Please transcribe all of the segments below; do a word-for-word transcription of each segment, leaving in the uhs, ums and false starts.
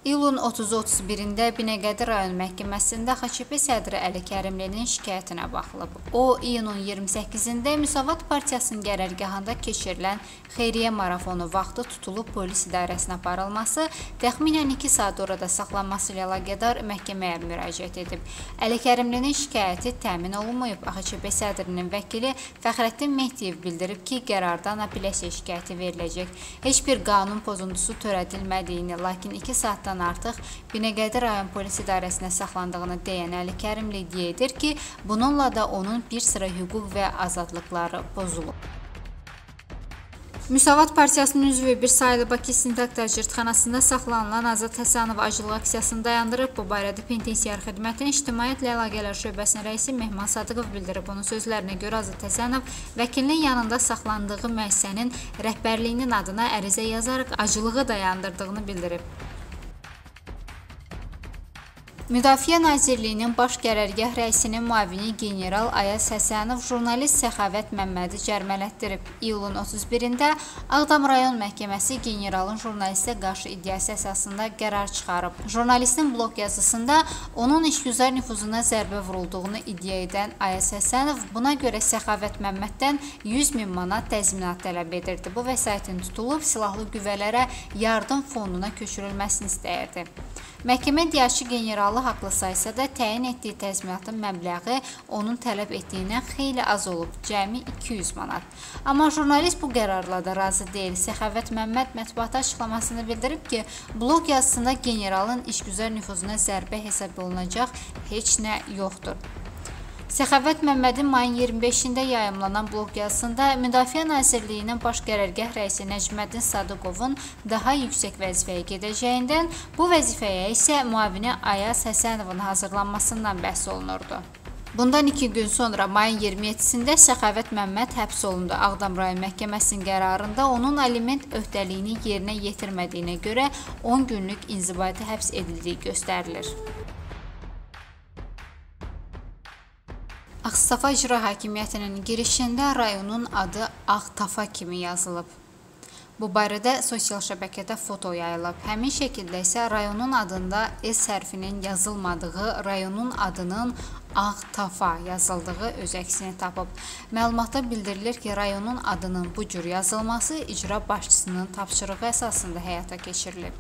İyulun otuzu otuz birində Binəqədi rayon məhkəməsində X Ç P sədri Əli Kərimlinin şikayətinə baxılıb. O, iyunun iyirmi səkkizində Müsavat Partiyasının qərargahında keçirilən xeyriyyə marafonu vaxtı tutulub polis idarəsinə aparılması, təxminən iki saat orada saxlanması ilə əlaqədar məhkəməyə müraciət edib. Əli Kərimlinin şikayəti təmin olunmayıb. X Ç P sədrinin vəkili Fəxrəddin Mehdiyev bildirib ki, qərardan apellyasiya şikayəti veriləcək. Heç bir qanun pozuntusu törədilmədiyini, lakin iki saatdan artıq Binəqədi rayon polis idarəsinə saxlandığını deyən Əli Kərimli iddia edir ki, bununla da onun bir sıra hüquq və azadlıqları pozulub. Müsavat Partiyasının üzvü bir sayılı Bakı İstintaq Təcridxanasında saxlanılan Azad Həsənov acılıq aksiyasını dayandırıb. Bu barədə Penitensiar Xidmətin İctimaiyyətlə Əlaqələr Şöbəsinin rəisi Mehman Sadıqov bildirib. Onun sözlərinə görə Azad Həsənov vəkilinin yanında saxlandığı müəssisənin rəhbərliyinin adına ərizə yazaraq acılığı dayandırdığını bildirib. Müdafiə Nazirliyinin baş qərargah rəisinin müavini general Ayaz Həsənov jurnalist Səxavət Məmmədi cərmələtdirib. İyulun otuz birində Ağdam rayon məhkəməsi generalın jurnalistə qarşı iddiası əsasında qərar çıxarıb. Jurnalistin blog yazısında onun işgüzar nüfuzuna zərbə vurulduğunu iddia edən Ayaz Həsənov buna görə Səxavət Məmməddən yüz min manat təzminat tələb edirdi. Bu vəsaitin tutulub silahlı qüvvələrə yardım fonduna köçürülməsini istəyirdi. Məhkəmə iddiaçı generalı haqlı saysa da təyin etdiyi təzminatın məbləği onun tələb etdiyindən xeyli az olub, cəmi iki yüz manat. Amma jurnalist bu qərarla da razı deyil. Səxavət Məmməd mətbuata açıqlamasını bildirib ki, blog yazısında generalın işgüzar nüfuzuna zərbə hesab olunacaq heç nə yoxdur. Səxavət Məmmədin mayın iyirmi beşində yayımlanan blog yazısında Müdafiə Nazirliyinin baş qərargah rəisi Nəcməddin Sadıqovun daha yüksək vəzifəyə gedəcəyindən, bu vəzifəyə isə müavini Ayaz Həsənovun hazırlanmasından bəhs olunurdu. Bundan iki gün sonra mayın iyirmi yeddisində Səxavət Məmməd həbs olundu. Ağdam rayon məhkəməsinin qərarında onun aliment öhdəliyini yerinə yetirmədiyinə görə on günlük inzibati həbs edildiyi göstərilir. Ağstafa İcra Hakimiyyətinin girişində rayonun adı Ağtafa kimi yazılıb. Bu barədə sosial şəbəkədə foto yayılıb. Həmin şəkildə isə rayonun adında S hərfinin yazılmadığı, rayonun adının Ağtafa yazıldığı öz əksini tapıb. Məlumatda bildirilir ki, rayonun adının bu cür yazılması icra başçısının tapşırığı əsasında həyata keçirilib.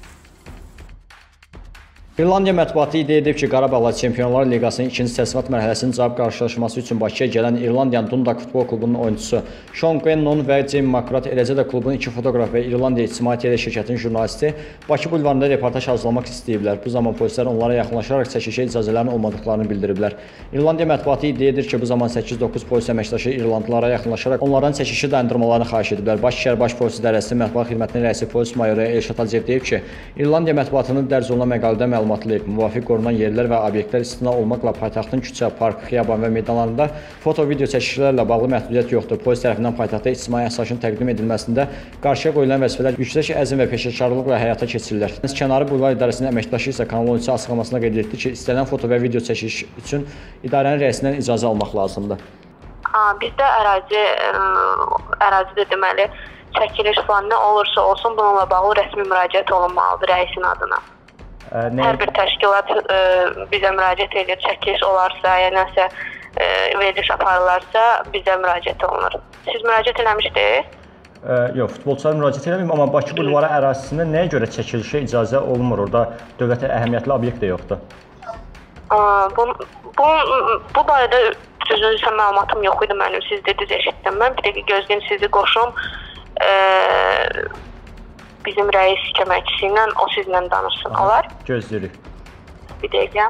İrlandiya mətbuatı iddia edib ki, Qarabağla Çempionlar Liqasının ikinci təsnifat mərhələsinin cavab qarşılaşması üçün Bakıya gələn İrlandiyanın Dundalk futbol klubunun oyunçusu Sean Quinlan və Jim McGrath, eləcə də klubun iki fotoqraf və İrlandiya İctimai Tele şirkətinin jurnalisti Bakı bulvarında reportaj hazırlamaq istəyiblər. Bu zaman polislər onlara yaxınlaşaraq çəkişə icazələrinin olmadıqlarını bildiriblər. İrlandiya mətbuatı iddia edir ki, bu zaman səkkiz doqquz polis əməkdaşı İrlandlılara yaxınlaşaraq onlardan çəkişi dayandırmalarını xahiş ediblər. Bakı şəhər baş polis idarəsinin mətbuat xidmətinin rəisi polis mayoru Elşad Hacıyev deyib ki, İrlandiya mətbuatının dərc olunan məqalədə məlumat müvafiq qorunan yerlər və obyektlər istisna olmaqla paytaxtın küçə, park, xiyaban və meydanlarında foto-video çəkişlərlə bağlı məhdudiyyət yoxdur. Polis tərəfindən paytaxtda ictimai əsasın təqdim edilməsində qarşıya qoyulan vəzifələr yüksək əzm və peşəkarlıqla həyata keçirilir. Kənarı bulvar idarəsinin əməkdaşı isə Kanal on üçə açıqlamasına qeyd etdi ki, istənilən foto və video çəkiş üçün idarənin rəisindən icazə almaq lazımdır. Bizdə ərazi, ərazidə deməli, çəkiliş falan nə olursa olsun, bununla bağlı rəsmi müraciət olunmalıdır rəisin adına. Nə? Hər bir təşkilat e, bizə müraciət edir, çəkiliş olarsa, ya nəsə e, veriliş aparılarsa bizə müraciət olunur. Siz müraciət eləmişdiniz? E, yox, futbolçular müraciət eləməyim, amma Bakı bulvarı ərazisində nəyə görə çəkilişə icazə olunmur? Orada dövlətə əhəmiyyətli obyekt də yoxdur. Bu, bu, bu barədə düzünüzsə məlumatım yox idi mənim, siz dediniz, eşitdim. Mən bir dəqiqə gözləyim, sizi qoşum. E, Bizim rəis köməkçisi ilə, o sizlə danışsın, olar? Gözləyirik. Bir dəqiqə.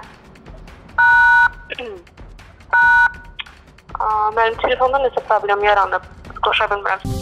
Mənim telefonda nəsə problem yaranıb, qoşa bilmirəm.